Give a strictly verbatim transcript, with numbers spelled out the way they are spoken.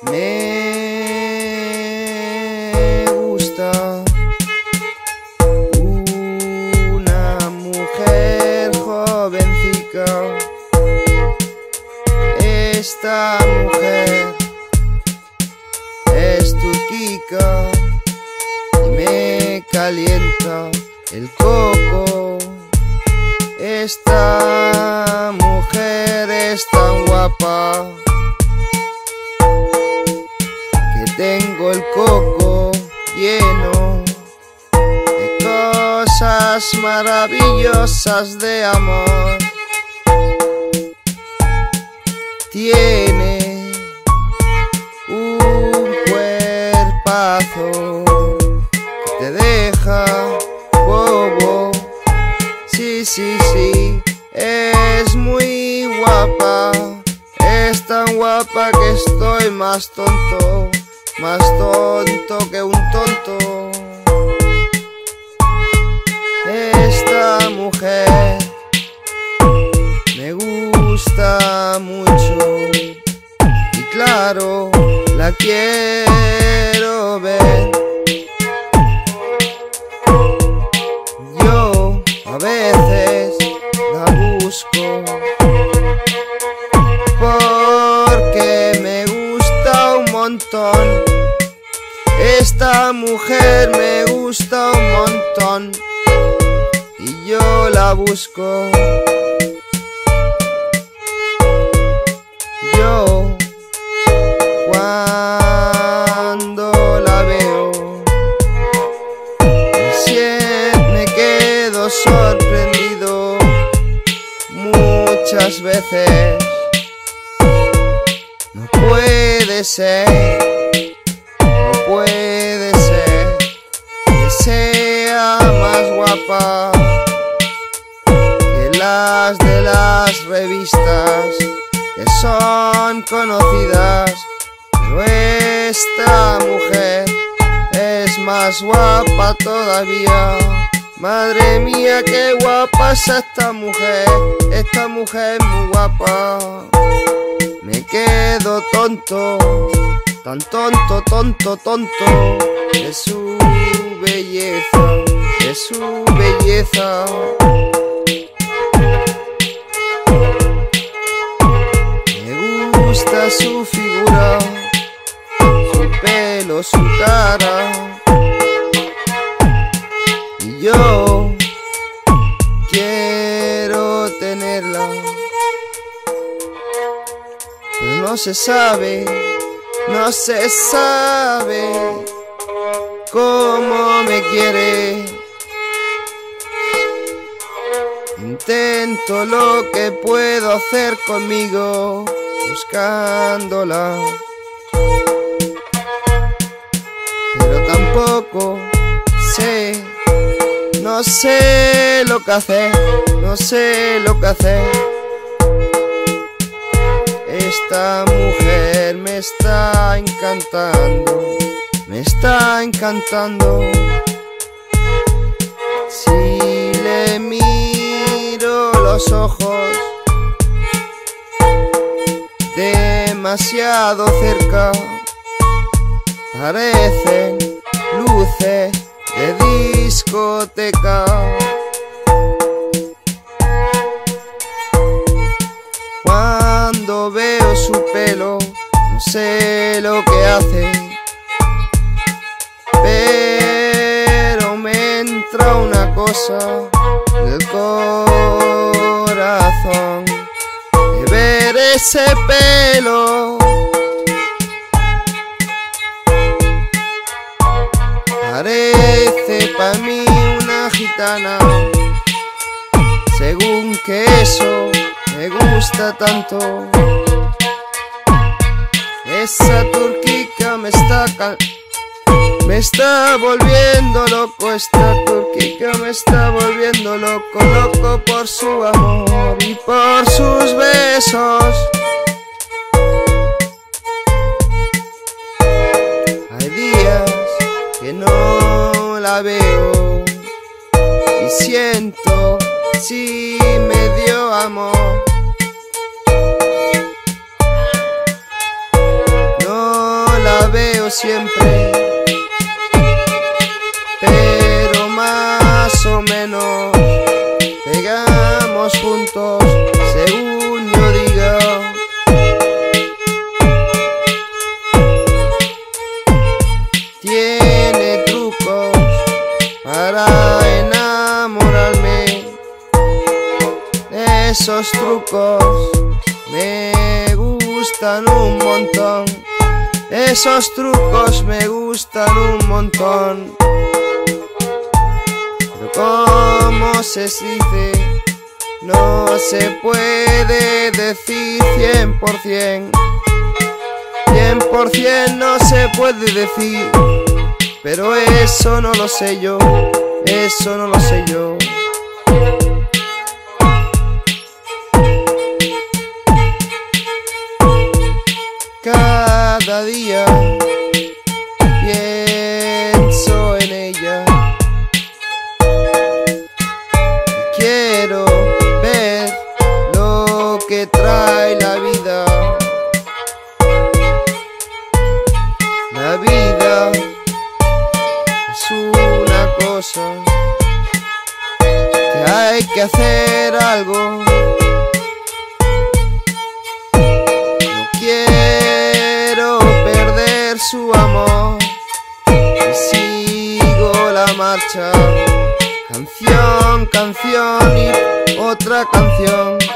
Me gusta una mujer jovencica. Esta mujer es turquica y me calienta el coco. Esta mujer es tan guapa que tengo el coco lleno de cosas maravillosas de amor. Tiene un cuerpazo que te deja bobo. Sí, sí, sí, es muy guapa. Es tan guapa que estoy más tonto, más tonto que un tonto. Esta mujer me gusta mucho y claro, la quiero ver. Yo a veces la busco porque me gusta un montón. Esta mujer me gusta un montón y yo la busco. Yo cuando la veo me quedo sorprendido muchas veces. No puede ser, no puede ser que sea más guapa que las de las revistas que son conocidas, pero esta mujer es más guapa todavía. Madre mía, qué guapa es esta mujer, esta mujer muy guapa. Me quedo tonto, tan tonto, tonto, tonto, de su belleza, de su belleza. Me gusta su figura, su pelo, su cara. Y yo quiero tenerla, pero no se sabe, no se sabe cómo me quiere. Intento lo que puedo hacer conmigo, buscándola, pero tampoco sé, no sé lo que hacer, no sé lo que hacer. Esta mujer me está encantando, me está encantando. Si le miro los ojos demasiado cerca, parecen luces de discoteca. Cuando veo su pelo, no sé lo que hace, pero me entra una cosa del corazón de ver ese pelo. Parece para mí una gitana, según que eso me gusta tanto. Esa turquica me está cal me está volviendo loco. Esta turquica me está volviendo loco, loco por su amor y por sus besos. Hay días que no la veo y siento si me dio amor. No querido siempre, pero más o menos pegamos juntos, según yo diga. Tiene trucos para enamorarme, esos trucos me gustan un montón, esos trucos me gustan un montón. Pero como se dice, no se puede decir cien por cien, cien por cien no se puede decir, pero eso no lo sé yo, eso no lo sé yo. Cada día pienso en ella, quiero ver lo que trae la vida. La vida es una cosa que hay que hacer algo. No quiero perder su amor y sigo la marcha. Canción, canción y otra canción.